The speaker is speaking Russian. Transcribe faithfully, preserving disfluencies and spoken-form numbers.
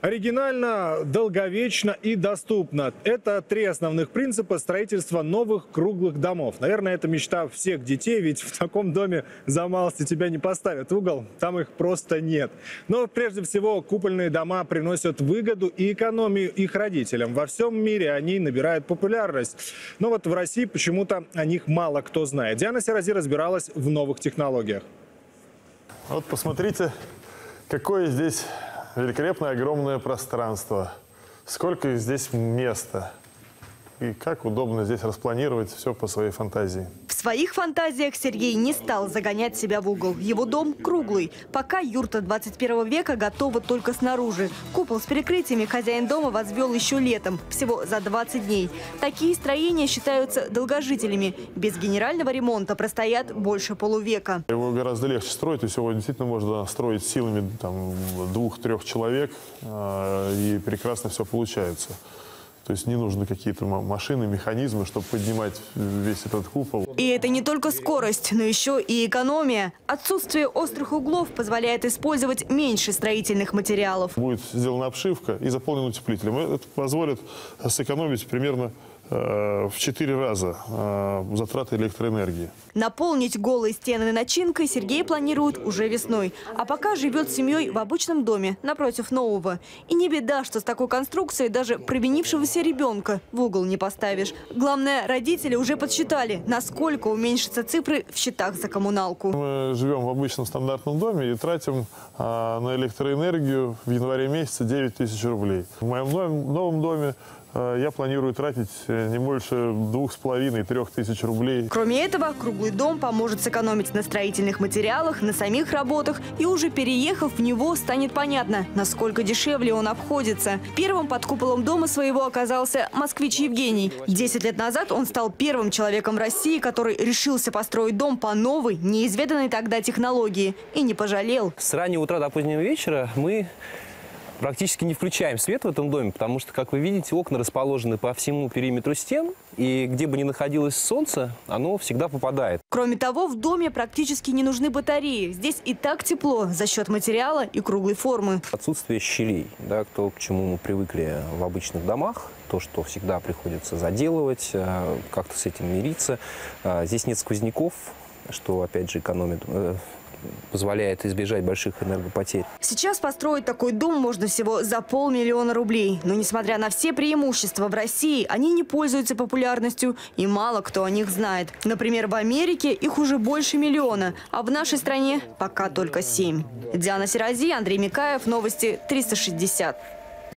Оригинально, долговечно и доступно. Это три основных принципа строительства новых круглых домов. Наверное, это мечта всех детей, ведь в таком доме за малости тебя не поставят в угол, там их просто нет. Но прежде всего купольные дома приносят выгоду и экономию их родителям. Во всем мире они набирают популярность. Но вот в России почему-то о них мало кто знает. Диана Сирази разбиралась в новых технологиях. Вот посмотрите, какое здесь великолепное огромное пространство. Сколько здесь места. И как удобно здесь распланировать все по своей фантазии. В своих фантазиях Сергей не стал загонять себя в угол. Его дом круглый. Пока юрта двадцать первого века готова только снаружи. Купол с перекрытиями хозяин дома возвел еще летом, всего за двадцать дней. Такие строения считаются долгожителями. Без генерального ремонта простоят больше полувека. Его гораздо легче строить. То есть его действительно можно строить силами двух-трех человек. И прекрасно все получается. То есть не нужны какие-то машины, механизмы, чтобы поднимать весь этот купол. И это не только скорость, но еще и экономия. Отсутствие острых углов позволяет использовать меньше строительных материалов. Будет сделана обшивка и заполнена утеплителем. Это позволит сэкономить примерно в четыре раза затраты электроэнергии. Наполнить голые стены начинкой Сергей планирует уже весной. А пока живет с семьей в обычном доме, напротив нового. И не беда, что с такой конструкцией даже провинившегося ребенка в угол не поставишь. Главное, родители уже подсчитали, насколько уменьшатся цифры в счетах за коммуналку. Мы живем в обычном стандартном доме и тратим на электроэнергию в январе месяце девять тысяч рублей. В моем новом доме я планирую тратить не больше двух с половиной — трех тысяч рублей. Кроме этого, круглый дом поможет сэкономить на строительных материалах, на самих работах. И уже переехав в него, станет понятно, насколько дешевле он обходится. Первым под куполом дома своего оказался москвич Евгений. Десять лет назад он стал первым человеком в России, который решился построить дом по новой, неизведанной тогда технологии. И не пожалел. С раннего утра до позднего вечера мы практически не включаем свет в этом доме, потому что, как вы видите, окна расположены по всему периметру стен, и где бы ни находилось солнце, оно всегда попадает. Кроме того, в доме практически не нужны батареи. Здесь и так тепло за счет материала и круглой формы. Отсутствие щелей, да, то, к чему мы привыкли в обычных домах, то, что всегда приходится заделывать, как-то с этим мириться. Здесь нет сквозняков, что, опять же, экономит, позволяет избежать больших энергопотерь. Сейчас построить такой дом можно всего за полмиллиона рублей. Но несмотря на все преимущества в России, они не пользуются популярностью, и мало кто о них знает. Например, в Америке их уже больше миллиона, а в нашей стране пока только семь. Диана Сирази, Андрей Микаев, новости триста шестьдесят.